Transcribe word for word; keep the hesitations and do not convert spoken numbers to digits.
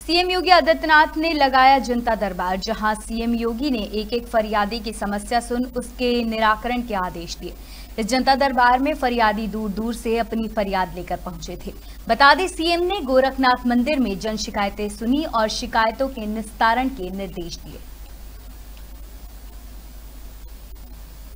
CM Yogi Adityanath ने लगाया जनता दरबार, जहां सीएम योगी ने एक एक फरियादी की समस्या सुन उसके निराकरण के आदेश दिए। इस जनता दरबार में फरियादी दूर दूर से अपनी फरियाद लेकर पहुंचे थे। बता दें, सीएम ने गोरखनाथ मंदिर में जन शिकायतें सुनी और शिकायतों के निस्तारण के निर्देश दिए।